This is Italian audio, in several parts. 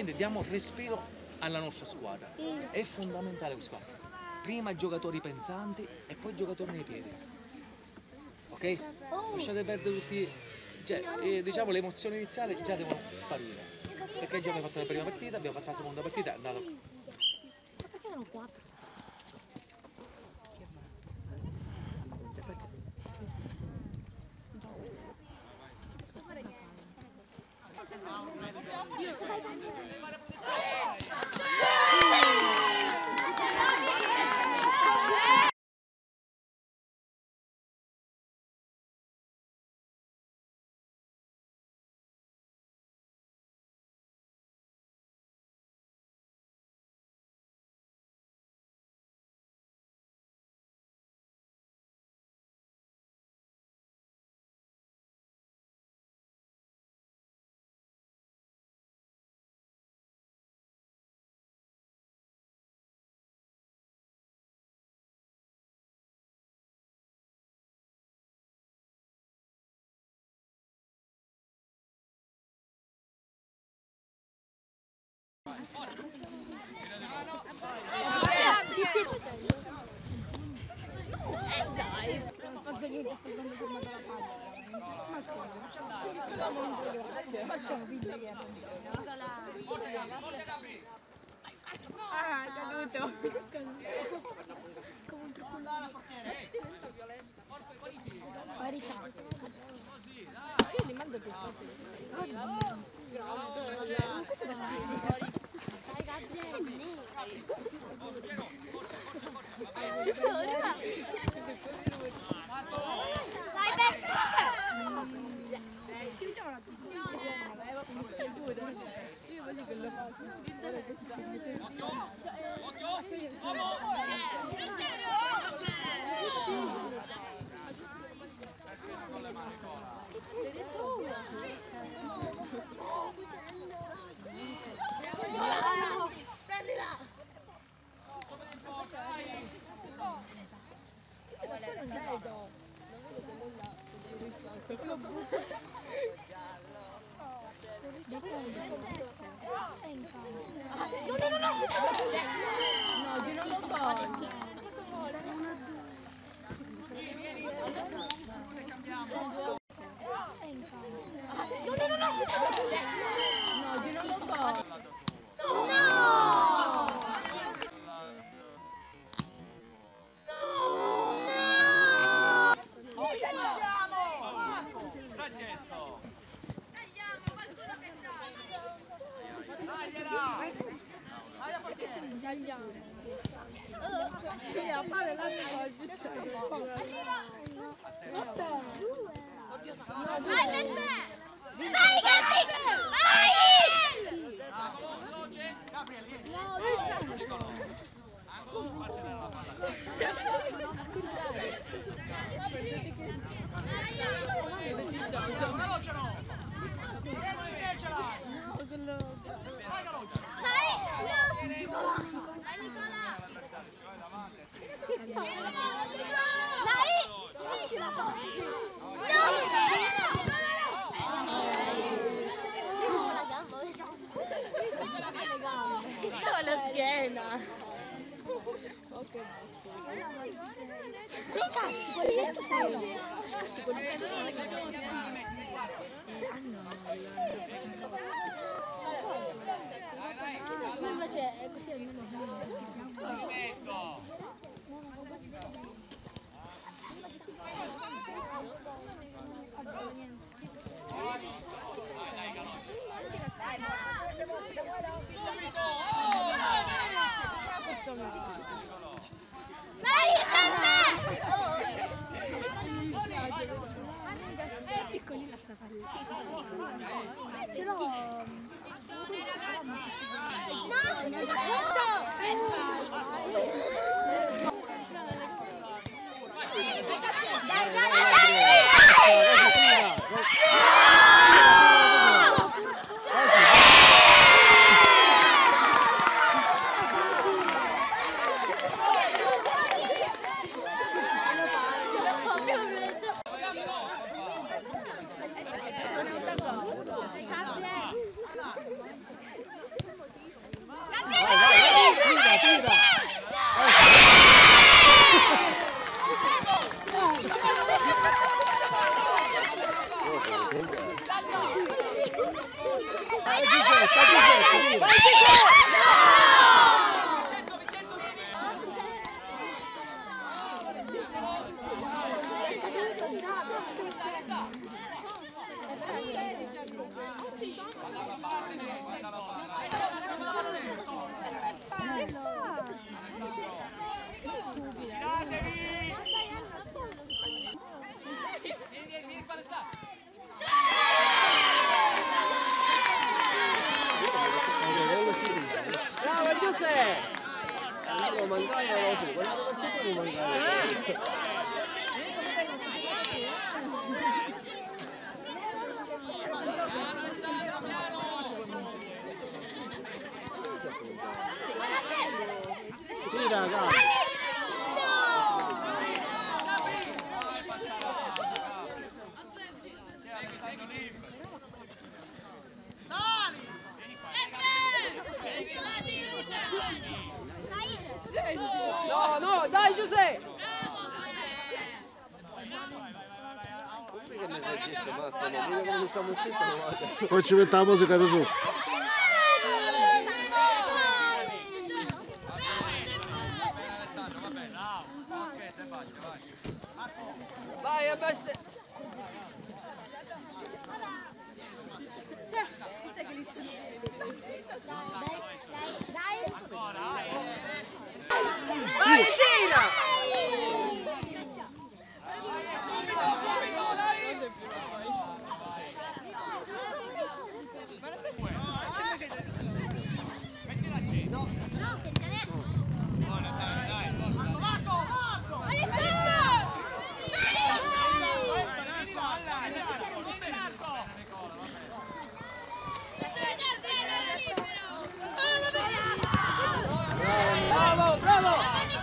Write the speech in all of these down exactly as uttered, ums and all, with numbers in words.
Quindi diamo respiro alla nostra squadra. È fondamentale questa squadra. Prima giocatori pensanti e poi giocatori nei piedi. Ok? Lasciate perdere tutti. Cioè, eh, diciamo le emozioni iniziali già devono sparire. Perché già abbiamo fatto la prima partita, abbiamo fatto la seconda partita, è andato. Ma perché erano quattro? Eh dai, non fa vedere quando torna dalla palla. Ma cosa? Facciamo video che ah, è caduto. Parità. Io li mando più forte. Ma questo è dai Gabriele. Vai Beppe! Ci vediamo un attimo. Io così che lo faccio. Occhio! Prendila! Non vedo. Non vedo che nulla. Lo butto. No, no, no, no! No, io non lo so. Vieni, vieni. Cambiamo. No, no, no, no! No, io non lo so. No! Francesco! Tagliamo qualcuno che Tagliela! Perché ce ne tagliamo? Io fare la cosa. Vai Beppe! Vai Gabriele! Vai! Veloce! Gabriele, vieni! Angolo! Angolo, parte dalla palla! Veloce no! Vai Veloce! Vai! No! Vai Nicola! Vai! No, la schiena. Ok. Scarti quelli che tu sei. Scarti quelli che tu sei. Invece è così almeno. Vai Beppe! È piccolina sta palla. Ce l'ho. Dai, dai, dai! Bravo Giuseppe! Non mancare oggi, guarda che non mancare. Sì, ragazzi. No, no, dai Giuseppe! Poi ci mette la musica da sotto. Vai, a bestia! Vai, tira! Bravo, bravo!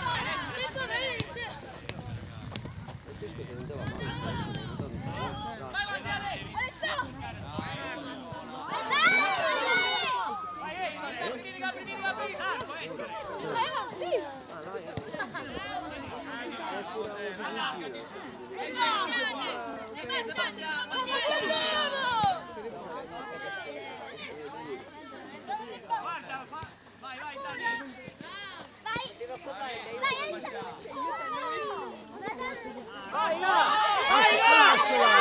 Vai, là! Vai, là!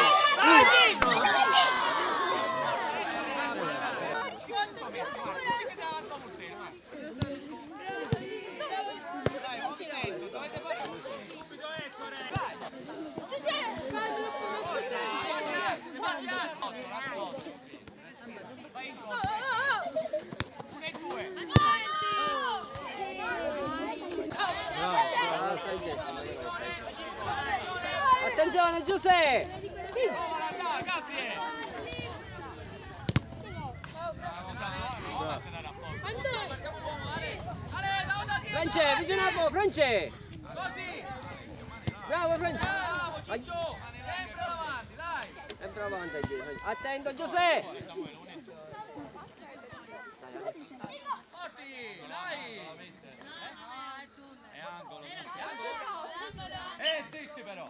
Attenzione Giuseppe! France, vicino a voi, France! Bravo France! Bravo Ciccio! Senza davanti, dai! Sempre avanti, attento Giuseppe! Forti, dai! È angolo! Eh, zitti però!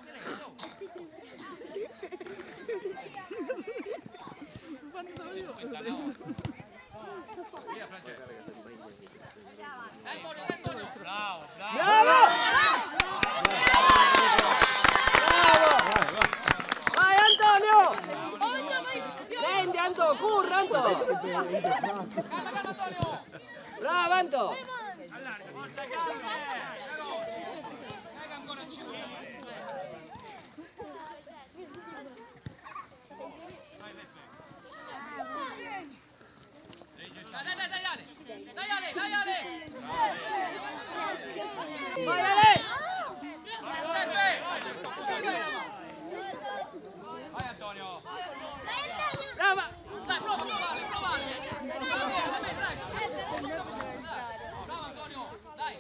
Via Francesco! Dai Antonio, dai Antonio! Bravo, bravo! Bravo! Vai Antonio! Prendi Anto, curra Anto! Calma, calma Antonio! Bravo Anto! Dai, dai, dai Ale! Dai Ale, dai Ale! Vai Ale! Giuseppe! Vai Antonio! Brava! Dai, prova, prova Ale, prova Ale! Dai, dai, dai! Bravo Antonio, dai!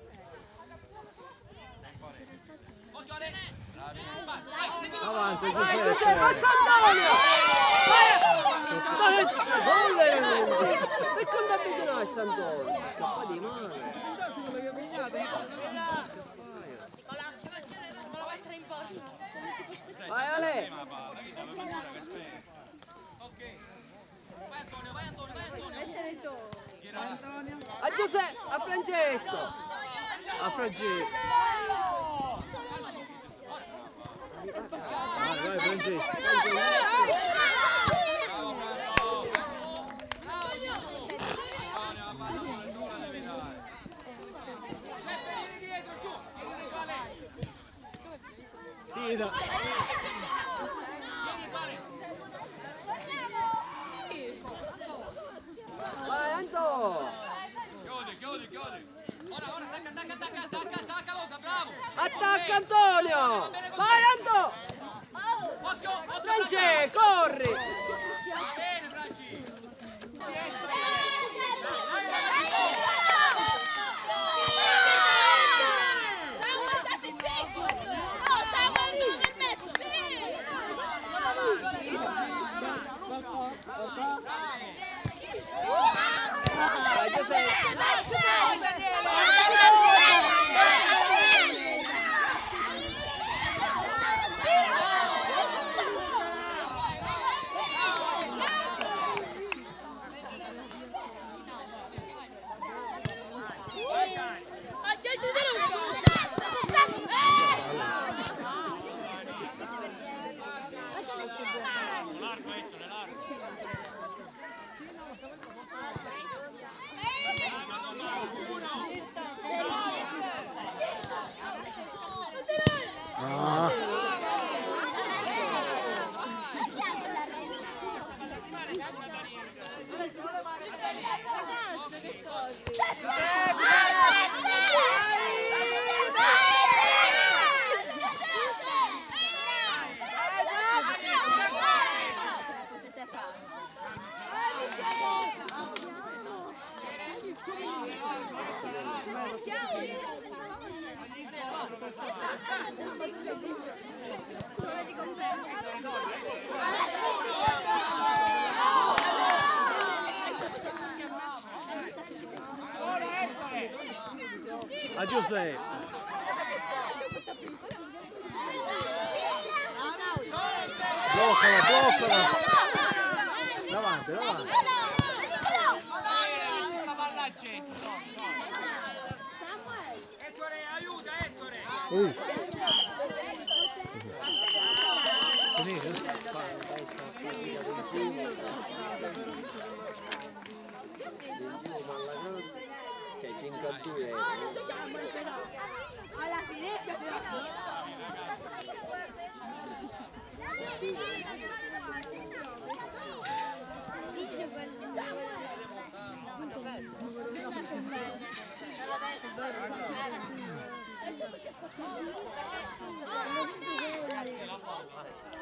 Occhio Ale! Vai, vai, sentilo! Avanti, Vai Giuseppe, passa Antonio! Vai! Antonio, perché non ti avvicinare a Antonio? Scappa di mano! Vai Ale! A Giuseppe, a Francesco. A Francesco. Vai, vai Francesco. Tira. Vai Anto. Chiudi, chiudi, chiudi. Ora, ora, attacca, attacca, attacca, attacca, attacca, Lotta, bravo. Attacca Antonio. Vai Anto. Occhio, occhio. Franci, corri. Va bene, Franci. Vai Giuseppe. Ah. A Giuseppe. Bloccala, bloccala. Davanti, davanti. Sta palla al centro, no, no. Ettore, aiuta, Ettore! Uh. Alla finestra però.